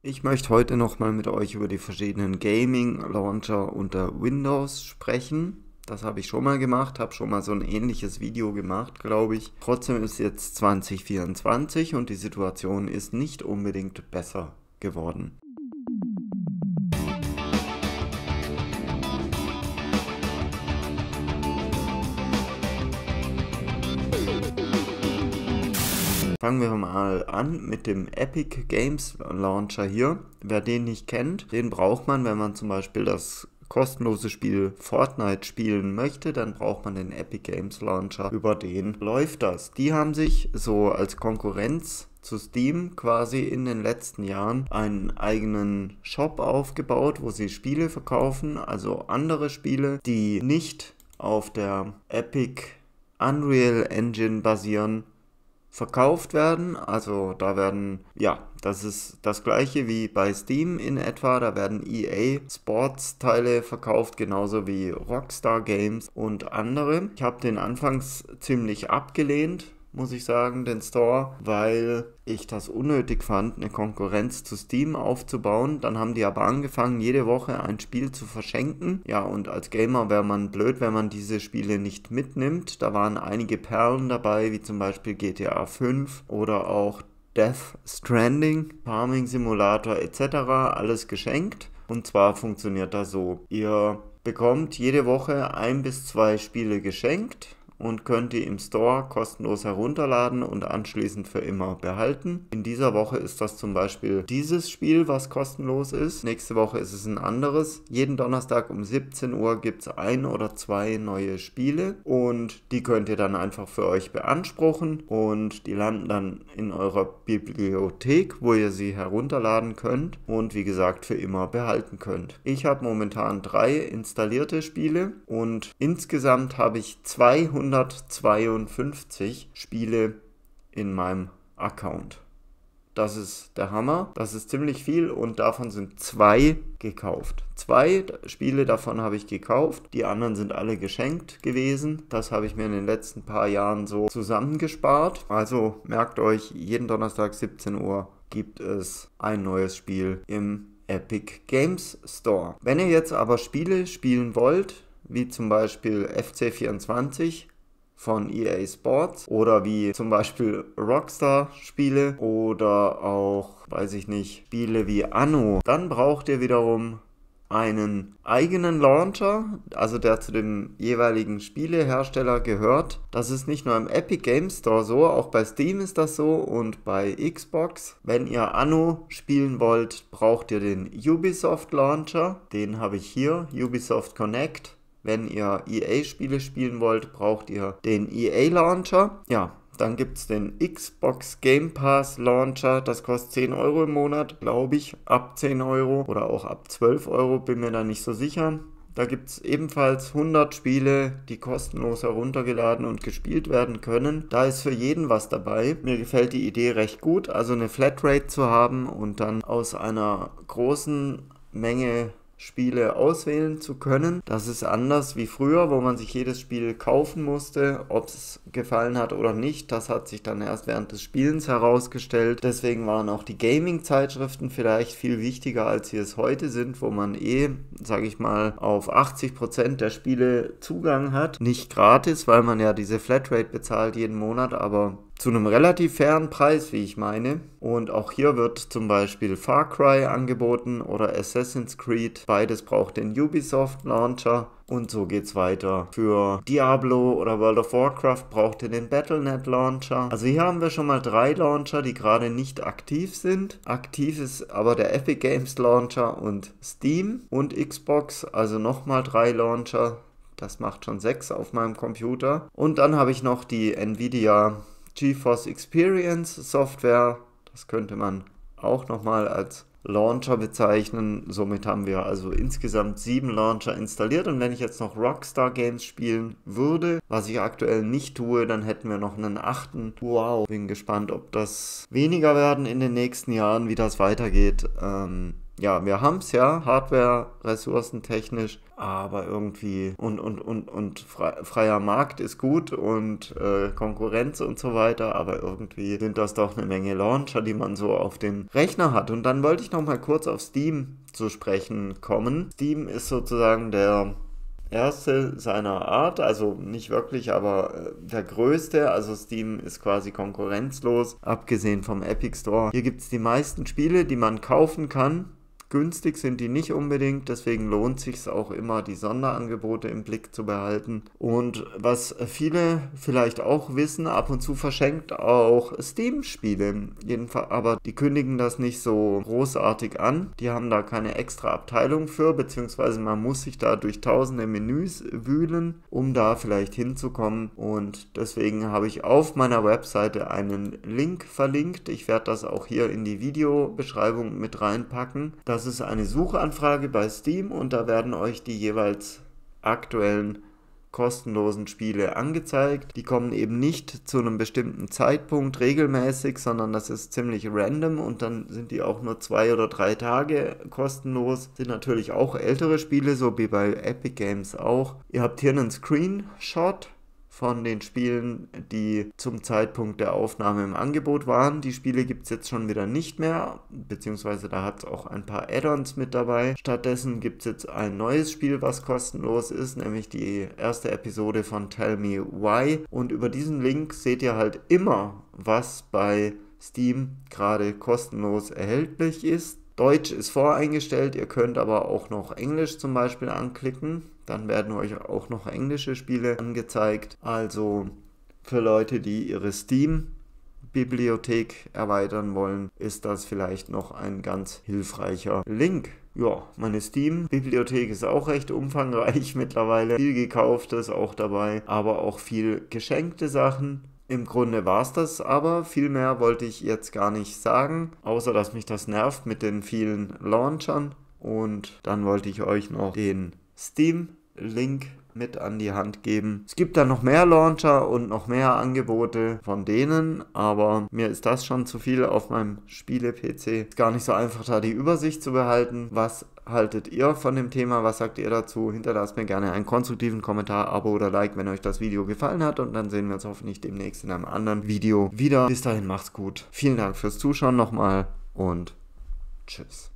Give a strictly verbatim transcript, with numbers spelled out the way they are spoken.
Ich möchte heute nochmal mit euch über die verschiedenen Gaming-Launcher unter Windows sprechen. Das habe ich schon mal gemacht, habe schon mal so ein ähnliches Video gemacht, glaube ich. Trotzdem ist jetzt zwanzig vierundzwanzig und die Situation ist nicht unbedingt besser geworden. Fangen wir mal an mit dem Epic Games Launcher hier. Wer den nicht kennt, den braucht man, wenn man zum Beispiel das kostenlose Spiel Fortnite spielen möchte, dann braucht man den Epic Games Launcher, über den läuft das. Die haben sich so als Konkurrenz zu Steam quasi in den letzten Jahren einen eigenen Shop aufgebaut, wo sie Spiele verkaufen, also andere Spiele, die nicht auf der Epic Unreal Engine basieren, verkauft werden. Also da werden, ja, das ist das gleiche wie bei Steam in etwa, da werden E A Sports Teile verkauft, genauso wie Rockstar Games und andere. Ich habe den anfangs ziemlich abgelehnt, muss ich sagen, den Store, weil ich das unnötig fand, eine Konkurrenz zu Steam aufzubauen. Dann haben die aber angefangen, jede Woche ein Spiel zu verschenken. Ja, und als Gamer wäre man blöd, wenn man diese Spiele nicht mitnimmt. Da waren einige Perlen dabei, wie zum Beispiel G T A fünf oder auch Death Stranding, Farming Simulator et cetera. Alles geschenkt. Und zwar funktioniert das so. Ihr bekommt jede Woche ein bis zwei Spiele geschenkt und könnt die im Store kostenlos herunterladen und anschließend für immer behalten. In dieser Woche ist das zum Beispiel dieses Spiel, was kostenlos ist. Nächste Woche ist es ein anderes. Jeden Donnerstag um siebzehn Uhr gibt es ein oder zwei neue Spiele und die könnt ihr dann einfach für euch beanspruchen und die landen dann in eurer Bibliothek, wo ihr sie herunterladen könnt und wie gesagt für immer behalten könnt. Ich habe momentan drei installierte Spiele und insgesamt habe ich zweihundertzweiundfünfzig Spiele in meinem Account. Das ist der Hammer, das ist ziemlich viel und davon sind zwei gekauft. Zwei Spiele davon habe ich gekauft, die anderen sind alle geschenkt gewesen. Das habe ich mir in den letzten paar Jahren so zusammengespart. Also merkt euch, jeden Donnerstag siebzehn Uhr gibt es ein neues Spiel im Epic Games Store. Wenn ihr jetzt aber Spiele spielen wollt, wie zum Beispiel F C vierundzwanzig von E A Sports oder wie zum Beispiel Rockstar Spiele oder auch, weiß ich nicht, Spiele wie Anno, dann braucht ihr wiederum einen eigenen Launcher, also der zu dem jeweiligen Spielehersteller gehört. Das ist nicht nur im Epic Games Store so, auch bei Steam ist das so und bei Xbox. Wenn ihr Anno spielen wollt, braucht ihr den Ubisoft Launcher, den habe ich hier, Ubisoft Connect. Wenn ihr E A-Spiele spielen wollt, braucht ihr den E A-Launcher. Ja, dann gibt es den Xbox Game Pass Launcher. Das kostet zehn Euro im Monat, glaube ich, ab zehn Euro oder auch ab zwölf Euro, bin mir da nicht so sicher. Da gibt es ebenfalls hundert Spiele, die kostenlos heruntergeladen und gespielt werden können. Da ist für jeden was dabei. Mir gefällt die Idee recht gut, also eine Flatrate zu haben und dann aus einer großen Menge Spiele auswählen zu können. Das ist anders wie früher, wo man sich jedes Spiel kaufen musste, ob es gefallen hat oder nicht. Das hat sich dann erst während des Spielens herausgestellt. Deswegen waren auch die Gaming-Zeitschriften vielleicht viel wichtiger, als sie es heute sind, wo man eh, sage ich mal, auf achtzig Prozent der Spiele Zugang hat. Nicht gratis, weil man ja diese Flatrate bezahlt jeden Monat, aber zu einem relativ fairen Preis, wie ich meine. Und auch hier wird zum Beispiel Far Cry angeboten oder Assassin's Creed. Beides braucht den Ubisoft Launcher. Und so geht's weiter. Für Diablo oder World of Warcraft braucht ihr den Battle Punkt net Launcher. Also hier haben wir schon mal drei Launcher, die gerade nicht aktiv sind. Aktiv ist aber der Epic Games Launcher und Steam und Xbox. Also nochmal drei Launcher. Das macht schon sechs auf meinem Computer. Und dann habe ich noch die Nvidia GeForce Experience Software, das könnte man auch nochmal als Launcher bezeichnen. Somit haben wir also insgesamt sieben Launcher installiert und wenn ich jetzt noch Rockstar Games spielen würde, was ich aktuell nicht tue, dann hätten wir noch einen achten. Wow, bin gespannt, ob das weniger werden in den nächsten Jahren, wie das weitergeht. Ähm, ja, wir haben es ja, Hardware, ressourcentechnisch, aber irgendwie und, und, und, und frei, freier Markt ist gut und äh, Konkurrenz und so weiter, aber irgendwie sind das doch eine Menge Launcher, die man so auf dem Rechner hat. Und dann wollte ich noch mal kurz auf Steam zu sprechen kommen. Steam ist sozusagen der erste seiner Art, also nicht wirklich, aber der größte. Also Steam ist quasi konkurrenzlos, abgesehen vom Epic Store. Hier gibt es die meisten Spiele, die man kaufen kann. Günstig sind die nicht unbedingt, deswegen lohnt es sich auch immer, die Sonderangebote im Blick zu behalten. Und was viele vielleicht auch wissen, ab und zu verschenkt auch Steam-Spiele. Jedenfalls, aber die kündigen das nicht so großartig an. Die haben da keine extra Abteilung für, beziehungsweise man muss sich da durch tausende Menüs wühlen, um da vielleicht hinzukommen. Und deswegen habe ich auf meiner Webseite einen Link verlinkt. Ich werde das auch hier in die Videobeschreibung mit reinpacken. Das Das ist eine Suchanfrage bei Steam und da werden euch die jeweils aktuellen kostenlosen Spiele angezeigt. Die kommen eben nicht zu einem bestimmten Zeitpunkt regelmäßig, sondern das ist ziemlich random und dann sind die auch nur zwei oder drei Tage kostenlos. Sind natürlich auch ältere Spiele, so wie bei Epic Games auch. Ihr habt hier einen Screenshot von den Spielen, die zum Zeitpunkt der Aufnahme im Angebot waren. Die Spiele gibt es jetzt schon wieder nicht mehr, beziehungsweise da hat es auch ein paar Add-ons mit dabei. Stattdessen gibt es jetzt ein neues Spiel, was kostenlos ist, nämlich die erste Episode von Tell Me Why. Und über diesen Link seht ihr halt immer, was bei Steam gerade kostenlos erhältlich ist. Deutsch ist voreingestellt, ihr könnt aber auch noch Englisch zum Beispiel anklicken. Dann werden euch auch noch englische Spiele angezeigt. Also für Leute, die ihre Steam-Bibliothek erweitern wollen, ist das vielleicht noch ein ganz hilfreicher Link. Ja, meine Steam-Bibliothek ist auch recht umfangreich mittlerweile. Viel Gekauftes auch dabei, aber auch viel geschenkte Sachen. Im Grunde war es das aber, viel mehr wollte ich jetzt gar nicht sagen, außer dass mich das nervt mit den vielen Launchern. Und dann wollte ich euch noch den Steam-Link mit an die Hand geben. Es gibt da noch mehr Launcher und noch mehr Angebote von denen, aber mir ist das schon zu viel auf meinem Spiele-P C. Ist gar nicht so einfach, da die Übersicht zu behalten. Was haltet ihr von dem Thema? Was sagt ihr dazu? Hinterlasst mir gerne einen konstruktiven Kommentar, Abo oder Like, wenn euch das Video gefallen hat und dann sehen wir uns hoffentlich demnächst in einem anderen Video wieder. Bis dahin macht's gut. Vielen Dank fürs Zuschauen nochmal und tschüss.